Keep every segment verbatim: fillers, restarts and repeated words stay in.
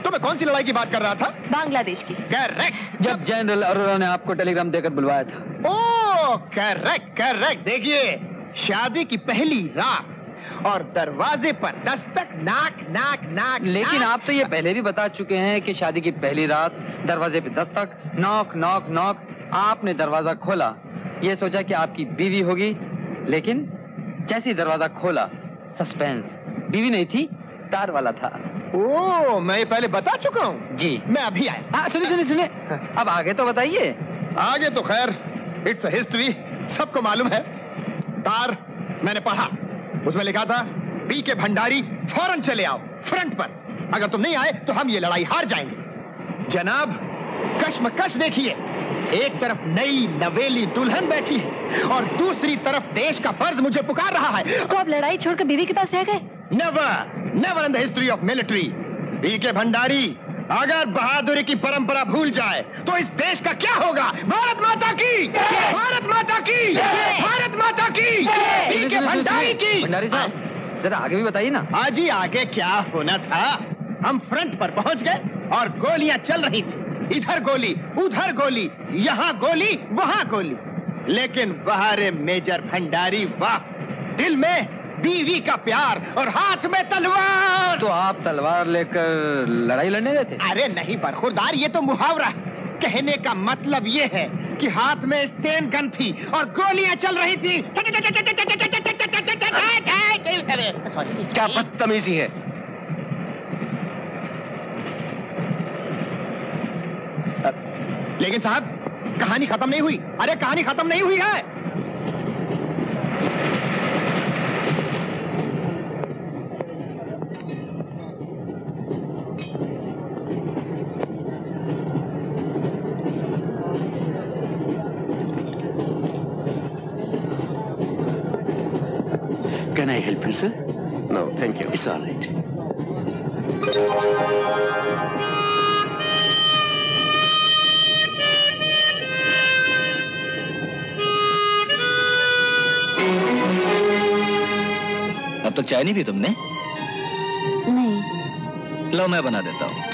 तो मैं कौन सी लड़ाई की बात कर रहा था? बांग्लादेश की। करेक्ट। जब जनरल अरोरा ने आपको टेलीग्राम देकर बुलवाया था। Oh correct correct. देखिए, शादी की पहली रात और दरवाजे पर दस्तक, नाक नाक नाक। लेकिन नाक। आप तो ये पहले भी बता चुके हैं कि शादी की पहली रात, दरवाजे पे दस्तक, नॉक नॉक नॉक। आपने दरवाजा खोला, ये सोचा कि आपकी बीवी होगी, लेकिन जैसे ही दरवाजा खोला, सस्पेंस, बीवी नहीं थी, तार वाला था। ओह, मैं ये पहले बता चुका हूँ। जी, मैं अभी आया। हाँ, सुनिए सुनिए सुनिए, अब आगे तो बताइए। आगे तो खैर इट्स अ हिस्ट्री, सबको मालूम है। तार मैंने पढ़ा, उसमें लिखा था बी के भंडारी फौरन चले आओ फ्रंट पर, अगर तुम नहीं आए तो हम ये लड़ाई हार जाएंगे। जनाब, कश्मकश देखिए, एक तरफ नई नवेली दुल्हन बैठी है और दूसरी तरफ देश का फर्ज मुझे पुकार रहा है। तो आप लड़ाई छोड़कर बीवी के पास रह गए? Never never in the history of military. B K Bhandari अगर बहादुरी की परंपरा भूल जाए तो इस देश का क्या होगा? भारत माता की, भारत माता की, भारत माता की, बी के भंडारी की। भंडारी साहब, जरा आगे भी बताइए ना। आज ही आगे क्या होना था? हम फ्रंट पर पहुंच गए और गोलियां चल रही थी, इधर गोली, उधर गोली, यहाँ गोली, वहाँ गोली। लेकिन बहारे मेजर भंडारी, वाह, दिल में बीवी का प्यार और हाथ में तलवार। तो आप तलवार लेकर लड़ाई लड़ने गए थे? अरे नहीं बरखुरदार, ये तो मुहावरा है। कहने का मतलब ये है कि हाथ में स्टेन गन थी और गोलियां चल रही थी। क्या बदतमीजी है। लेकिन साहब, कहानी खत्म नहीं हुई। अरे कहानी खत्म नहीं हुई है। Can I help you, sir? No, thank you. It's all right. अब तक चाय नहीं पी तुमने? नहीं। लो मैं बना देता हूँ।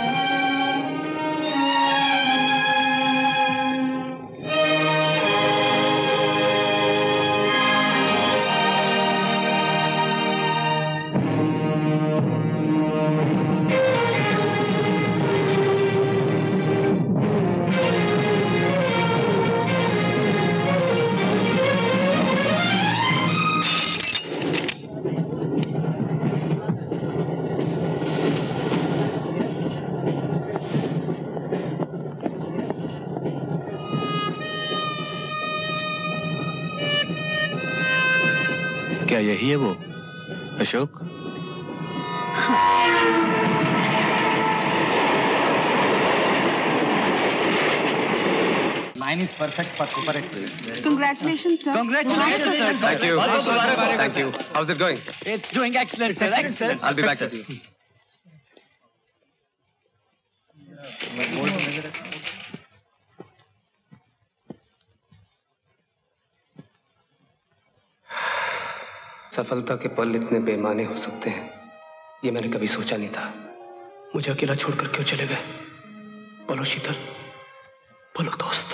क्या यही है वो Ashok? Mine is perfect for super actress. Congratulations, sir. Congratulations, sir. Thank you. Thank you. How's it going? It's doing excellent, sir. Excellent, sir. I'll be back with you. सफलता के पल इतने बेमाने हो सकते हैं, ये मैंने कभी सोचा नहीं था। मुझे अकेला छोड़कर क्यों चले गए? बोलो शीतल, बोलो दोस्त।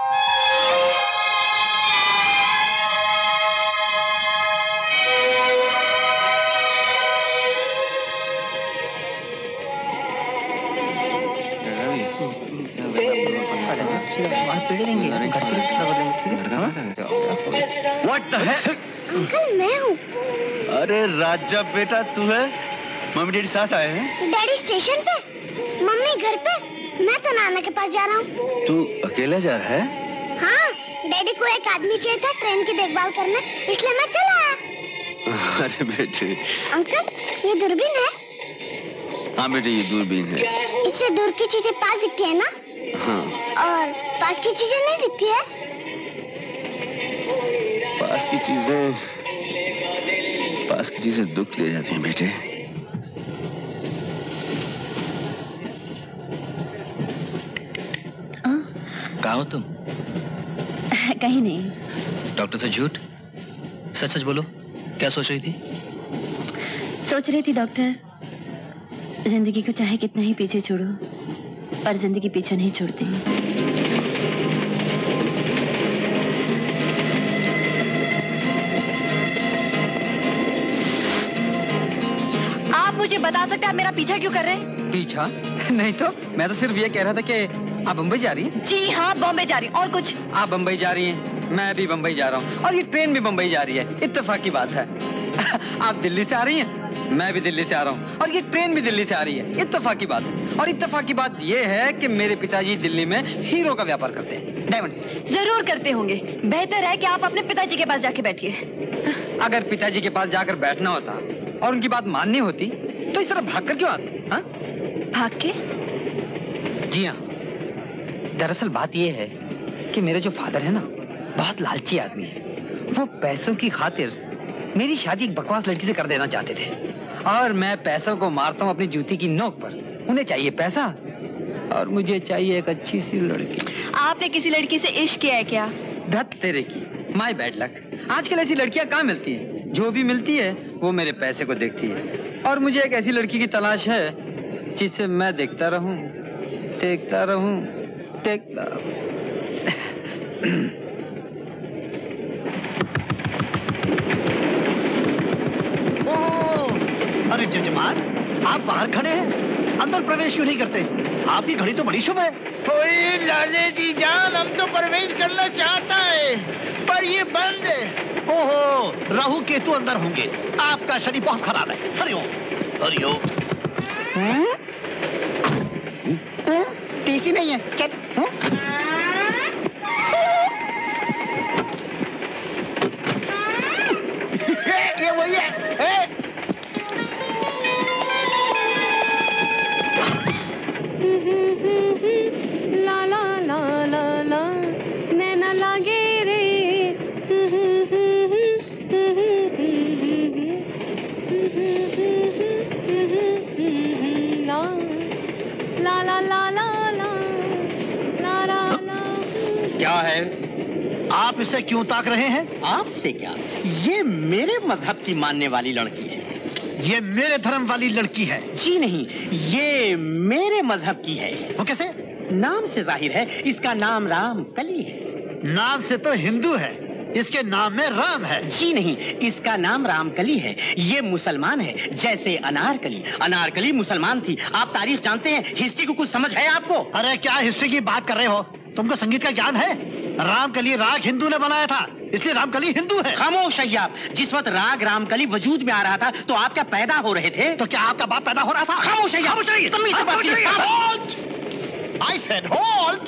What the heck? अंकल मैं हूँ। अरे राजा बेटा तू है? मम्मी डैडी साथ आए हैं? डैडी स्टेशन पे, मम्मी घर पे, मैं तो नाना के पास जा रहा हूँ। तू अकेला जा रहा है? हाँ, डैडी को एक आदमी चाहिए था ट्रेन की देखभाल करने, इसलिए मैं चला आया। अरे बेटे। अंकल, ये दूरबीन है? हाँ बेटे, ये दूरबीन है। इससे दूर की चीजें पास दिखती है ना? हाँ। और पास की चीजें नहीं दिखती है? पास की चीजें पास की चीजें दुख ले जाती हैं बेटे। कहाँ हो तुम? कहीं नहीं। डॉक्टर से झूठ? सच सच बोलो, क्या सोच रही थी? सोच रही थी डॉक्टर, जिंदगी को चाहे कितना ही पीछे छोड़ो, पर जिंदगी पीछे नहीं छोड़ती। आप मुझे बता सकते हैं आप मेरा पीछा क्यों कर रहे हैं? पीछा? नहीं तो मैं तो सिर्फ ये कह रहा था कि आप बम्बई जा रही हैं? जी हाँ, बॉम्बे जा रही हूँ। और कुछ? आप बम्बई जा रही हैं, मैं भी बम्बई जा रहा हूँ और ये ट्रेन भी बम्बई जा रही है। इत्तेफाक की बात है। आप दिल्ली से आ रही हैं, मैं भी दिल्ली से आ रहा हूँ और ये ट्रेन भी दिल्ली से आ रही है। इत्तेफाक की बात है। और इत्तेफाक की बात ये है कि मेरे पिताजी दिल्ली में हीरो का व्यापार करते हैं, डायमंड। जरूर करते होंगे। बेहतर है कि आप अपने पिताजी के पास जाके बैठिए। अगर पिताजी के पास जाकर बैठना होता और उनकी बात माननी होती तो इस तरह भाग कर क्यों आते? हाँ? भाग के? जी हाँ, दरअसल बात यह है कि मेरे जो फादर है ना, बहुत लालची आदमी है। वो पैसों की खातिर मेरी शादी एक बकवास लड़की से कर देना चाहते थे और मैं पैसों को मारता हूँ अपनी जूती की नोक पर। उन्हें चाहिए पैसा और मुझे चाहिए एक अच्छी सी लड़की। आपने किसी लड़की से इश्क किया है क्या? धत तेरे की, माय बैड लक। आजकल ऐसी लड़कियां कहाँ मिलती हैं? जो भी मिलती है वो मेरे पैसे को देखती है और मुझे एक ऐसी लड़की की तलाश है जिसे मैं देखता रहूं, देखता रहूं, देखता। अरे जजमान, आप बाहर खड़े हैं, अंदर प्रवेश क्यों नहीं करते? आपकी घड़ी तो बड़ी शुभ है। ओए लाले दी जान, हम तो प्रवेश करना चाहता है पर ये बंद है। ओहो, राहु केतु अंदर होंगे। आपका शनि बहुत खराब है। हरिओम हरिओम। टीसी नहीं है, चल। ये वही है। ला ला ला ला ला नैना लागे रे। ला ला ला ला ला ला ला ला ला। क्या है? आप इसे क्यों ताक रहे हैं? आपसे क्या? ये मेरे मजहब की मानने वाली लड़की है। ये मेरे धर्म वाली लड़की है। जी नहीं, ये मेरे मजहब की है। वो कैसे? नाम से जाहिर है, इसका नाम राम कली है। नाम से तो हिंदू है, इसके नाम में राम है। जी नहीं, इसका नाम रामकली है। ये मुसलमान है, जैसे अनारकली। अनारकली मुसलमान थी। आप तारीख जानते हैं, हिस्ट्री को कुछ समझ है आपको? अरे क्या हिस्ट्री की बात कर रहे हो? तुमको संगीत का ज्ञान है? रामकली राग हिंदू ने बनाया था, इसलिए रामकली हिंदू है। खामोश है आप। जिस वक्त राग रामकली वजूद में आ रहा था तो आप क्या पैदा हो रहे थे? तो क्या आपका बाप पैदा हो रहा था? खामोश है, खामोश रहिए। तमीज से बात कीजिए। I said hold!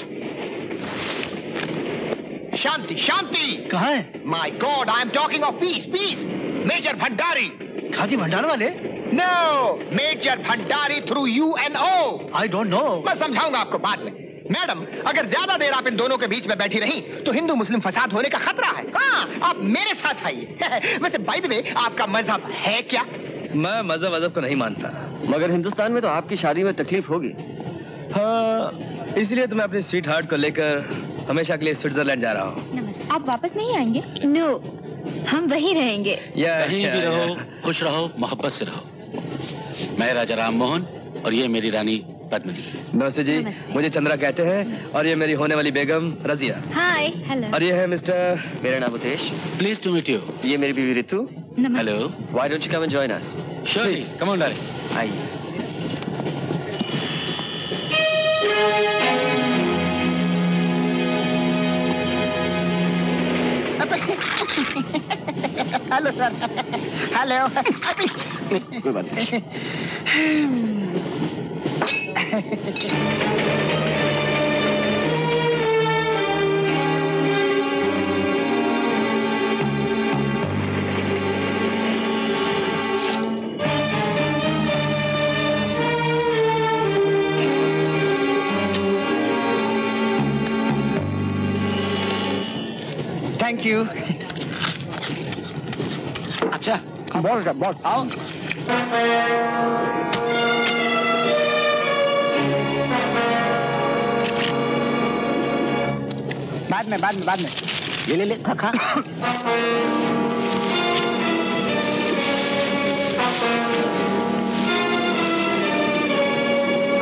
शांति, शांति! कहाँ है? My God, I am talking of peace, peace! Major Bhandari. Khadi Bhandar वाले? No, major Bhandari through U N O. I don't know. मैं समझाऊंगा आपको बाद में। मैडम, अगर ज्यादा देर आप इन दोनों के बीच में बैठी रही तो हिंदू मुस्लिम फसाद होने का खतरा है। हाँ, आप मेरे साथ आइए। वैसे बाय द वे, आपका मजहब है क्या? मैं मजहब मजहब को नहीं मानता, मगर हिंदुस्तान में तो आपकी शादी में तकलीफ होगी। हाँ, इसलिए तो मैं अपनी स्वीट हार्ट को लेकर हमेशा के लिए स्विट्जरलैंड जा रहा हूँ। आप वापस नहीं आएंगे? नो, हम वहीं रहेंगे। कहीं भी रहो, खुश रहो, मोहब्बत से रहो। मैं राजा राम मोहन और ये मेरी रानी पद्मिनी। नमस्ते जी। नमस्ते। मुझे चंद्रा कहते हैं और ये मेरी होने वाली बेगम रजिया। हाय। हेलो। और ये है मिस्टर, मेरा नाम Utesh. Please to meet you. ये मेरी बीवी Ritu. Hello. Why don't you come and join us? Surely, come on darling. आइए। Hello sir. हेलो। कोई बात नहीं। Thank you. अच्छा, बॉस बॉस आओ। बाद में बाद में बाद में ले ले ले खा खा।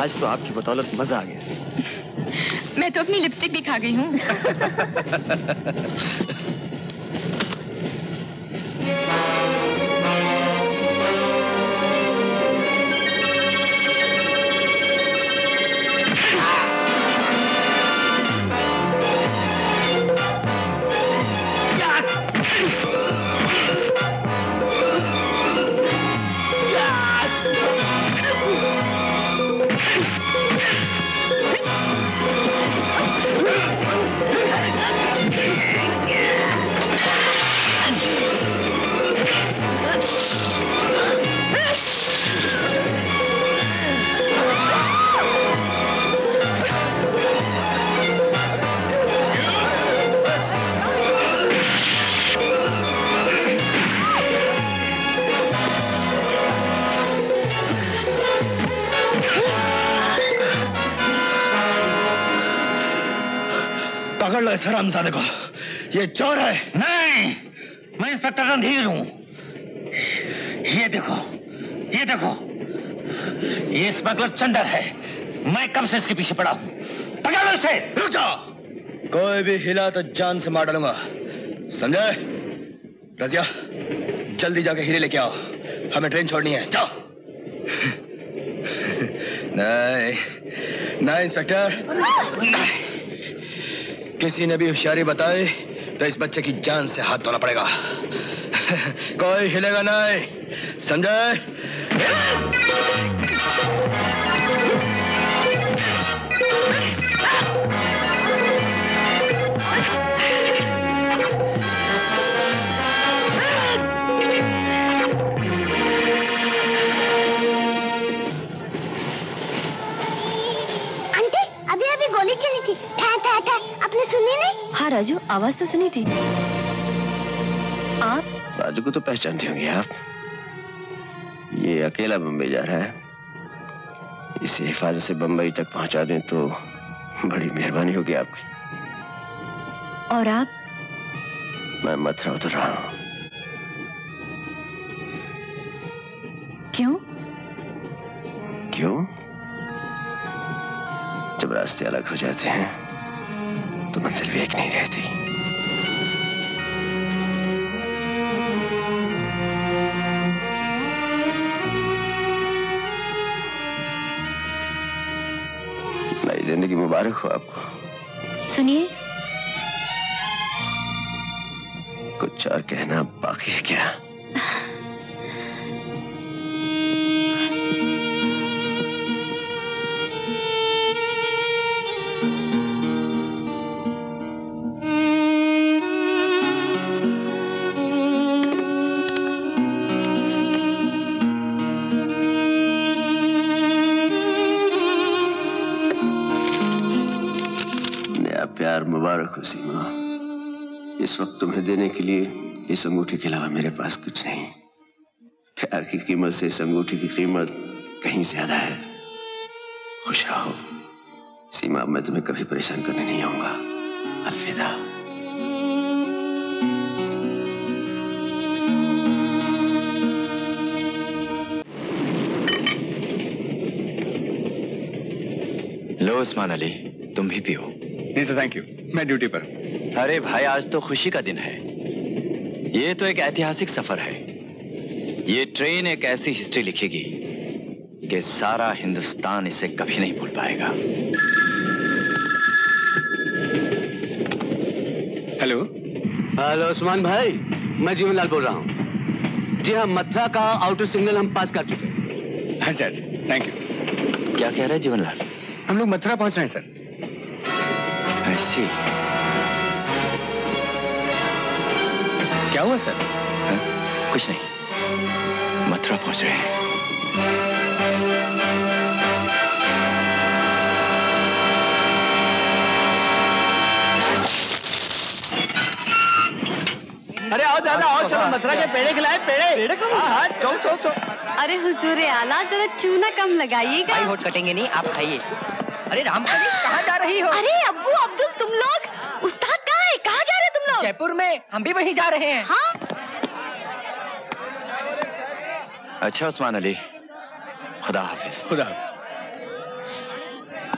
आज तो आपकी बदौलत मजा आ गया। मैं तो अपनी लिपस्टिक भी खा गई हूँ। पकड़ लो इस हरामजादे को, ये चोर है। नहीं, मैं इंस्पेक्टर रणधीर हूं। ये देखो, ये देखो, ये स्मगलर चंदर है। मैं कब से इसके पीछे पड़ा हूं। पकड़ लो इसे। रुक जाओ, कोई भी हिला तो जान से मार डालूंगा, समझे? रजिया, जल्दी जाके हीरे लेके आओ, हमें ट्रेन छोड़नी है। जाओ। नहीं, नहीं इंस्पेक्टर, किसी ने भी होशियारी बताई तो इस बच्चे की जान से हाथ धोना पड़ेगा। कोई हिलेगा नहीं, समझे? आंटी, अभी अभी गोली चली थी। ठा ठा ठा, आपने सुनी नहीं? हाँ राजू, आवाज तो सुनी थी। आप? राजू को तो पहचानती होंगी आप। ये अकेला बम्बई जा रहा है, इसे हिफाजत से बम्बई तक पहुंचा दें तो बड़ी मेहरबानी होगी आपकी। और आप? मैं मथुरा उतर रहा हूं। क्यों? क्यों? जब रास्ते अलग हो जाते हैं तो मंजिल भी एक नहीं रहती। नई जिंदगी मुबारक हो आपको। सुनिए, कुछ और कहना बाकी है क्या? प्यार मुबारक हो सीमा। इस वक्त तुम्हें देने के लिए इस अंगूठी के अलावा मेरे पास कुछ नहीं। प्यार की कीमत से इस अंगूठी की कीमत कहीं ज्यादा है। खुश रहो सीमा, मैं तुम्हें कभी परेशान करने नहीं आऊंगा। अलविदा। लो उस्मान अली, तुम भी पियो। नहीं सर, थैंक यू, मैं ड्यूटी पर। अरे भाई, आज तो खुशी का दिन है। ये तो एक ऐतिहासिक सफर है। ये ट्रेन एक ऐसी हिस्ट्री लिखेगी कि सारा हिंदुस्तान इसे कभी नहीं भूल पाएगा। हेलो हेलो उस्मान भाई, मैं जीवनलाल बोल रहा हूँ। जी हाँ, मथुरा का आउटर सिग्नल हम पास कर चुके हैं। अच्छा अच्छा, थैंक यू। क्या कह रहे हैं जीवनलाल? हम लोग मथुरा पहुंच रहे हैं सर। ऐसी क्या हुआ सर? है? कुछ नहीं, मथुरा पहुंच रहे हैं। अरे आओ दादा, आओ, चलो मथुरा के पेड़े खिलाए। पेड़े पेड़े कम। हाँ, चलो चलो चलो। अरे हुजूर आला, जरा चूना कम लगाइएगा। भाई होठ कटेंगे नहीं, आप खाइए। अरे रामकली, कहाँ जा रही हो? अरे अब्बू अब्दुल, तुम लोग? उस्ताद कहाँ है? कहाँ जा रहे हो तुम लोग? जयपुर में, हम भी वहीं जा रहे हैं। हाँ? अच्छा उस्मान अली, खुदा हाफिज। खुदा हाफिज।